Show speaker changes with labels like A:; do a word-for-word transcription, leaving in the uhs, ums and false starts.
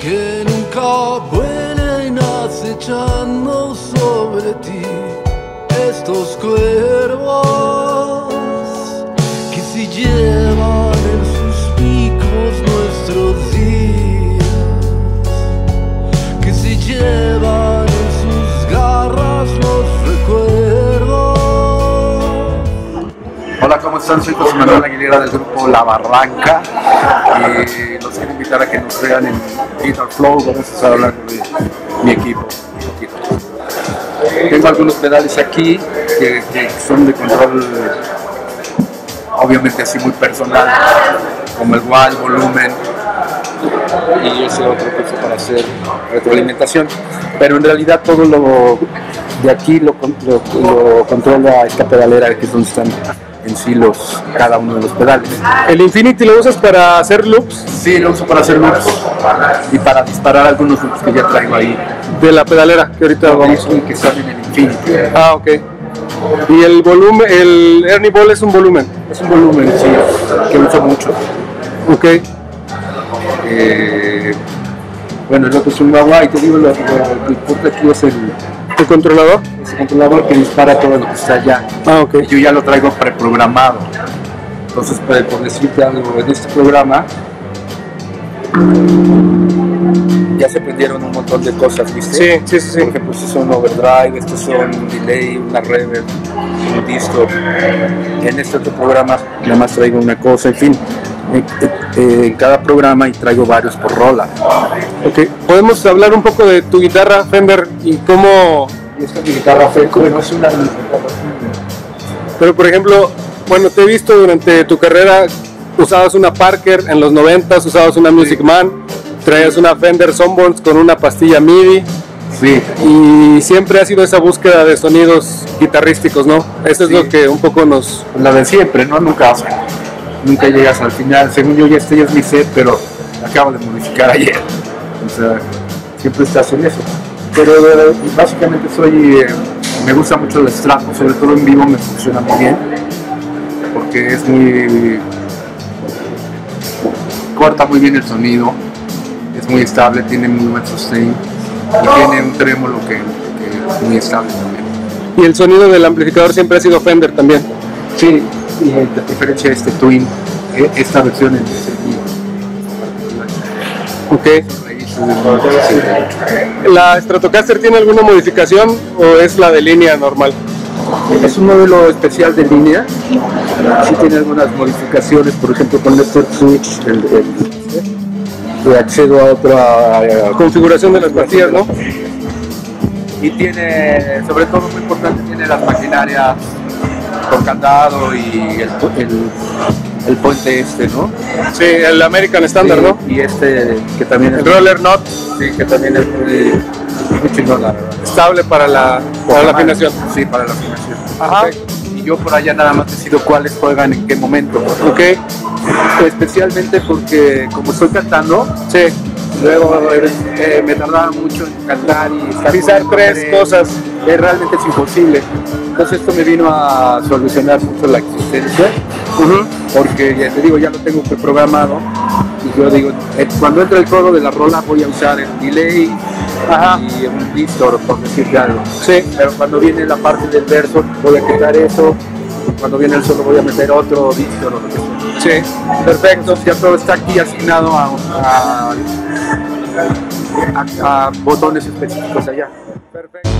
A: que nunca vuelen acechando sobre ti estos cuervos que si llevan en sus picos nuestros días, que si llevan en sus garras los recuerdos.
B: Hola, ¿cómo están? Soy José Manuel Aguilera del grupo La Barranca y los quiero invitar a que nos vean en Guitar Flow. Vamos a estar hablando de mi equipo un poquito. Tengo algunos pedales aquí que, que son de control obviamente así muy personal, como el wah, el volumen y ese otro que uso para hacer retroalimentación, pero en realidad todo lo de aquí lo, lo, lo controla esta pedalera, que es donde están en sí los, cada uno de los pedales.
C: ¿El Infinity lo usas para hacer loops?
B: Sí, lo uso para hacer loops y para disparar algunos loops que ya traigo ahí.
C: De la pedalera, que ahorita
B: No,
C: vamos.
B: que están en el Infinity.
C: Ah, ok. ¿Y el volumen, el Ernie Ball es un volumen?
B: Es un volumen, sí, que uso mucho.
C: Ok.
B: Eh, bueno, el otro es un wah y te digo, lo, lo que importa aquí es el,
C: ¿El controlador?
B: es el controlador que dispara todo lo que está allá.
C: Ah, ok.
B: Yo ya lo traigo preprogramado. Entonces, pues, por decirte algo, en este programa ya se prendieron un montón de cosas, ¿viste?
C: Sí, sí, sí, sí.
B: Por ejemplo, estos son overdrive, estos son un delay, una reverb, un distortion. En este otro programa nada más traigo una cosa, en fin, en, en, en cada programa y traigo varios por rola.
C: Ok. ¿Podemos hablar un poco de tu guitarra Fender y cómo...
B: Y esta es mi guitarra Fender, no es una de mis guitarras.
C: Pero por ejemplo, bueno, te he visto durante tu carrera, usabas una Parker en los noventas, usabas una Music Man, traías una Fender Sunburst con una pastilla MIDI.
B: Sí.
C: Y siempre ha sido esa búsqueda de sonidos guitarrísticos, ¿no? Eso es
B: Sí.
C: lo que un poco nos...
B: La de siempre, ¿no? Nunca, o sea, nunca llegas al final. Según yo, ya este ya es mi set, pero acabo de modificar ayer. O sea, siempre estás en eso. Pero eh, básicamente soy, eh, me gusta mucho el Strato, sobre todo en vivo me funciona muy bien, porque es muy, corta muy bien el sonido, es muy estable, tiene muy buen sustain y tiene un trémolo que, que es muy estable también.
C: Y el sonido del amplificador siempre ha sido Fender también.
B: Sí, y de preferencia este Twin, eh, esta versión en ese
C: Ok. ¿La Stratocaster tiene alguna modificación o es la de línea normal?
B: Es un modelo especial de línea, sí tiene algunas modificaciones, por ejemplo con el switch, el, el, el accedo a otra
C: Configuración de las pastillas, ¿no?
B: Y tiene, sobre todo muy importante, tiene las maquinarias con candado y el, el, el puente este, ¿no?
C: Sí, el American Standard,
B: Sí,
C: ¿no?
B: y este que también es
C: El roller knot
B: sí, que también es muy, muy chingón, la verdad.
C: estable para la, para la afinación.
B: Sí, para la afinación.
C: Ajá.
B: Perfecto. Y yo por allá nada más decido cuáles juegan en qué momento.
C: Ok.
B: Especialmente porque como estoy cantando,
C: Sí.
B: luego eh, me tardaba mucho en cantar y estar
C: Pisar
B: poniendo
C: tres
B: tres,
C: cosas.
B: eh, realmente es imposible. Entonces esto me vino a solucionar mucho la existencia,
C: Uh-huh.
B: porque ya te digo, ya lo tengo preprogramado y yo digo, eh, cuando entra el coro de la rola voy a usar el delay.
C: Ajá.
B: Y un distor, por decirte algo.
C: Sí.
B: Pero cuando viene la parte del verso voy a quitar eso, cuando viene el solo voy a meter otro distor o lo que sea.
C: Sí.
B: Perfecto, ya todo está aquí asignado a, a, a, a botones específicos allá.
C: Perfecto.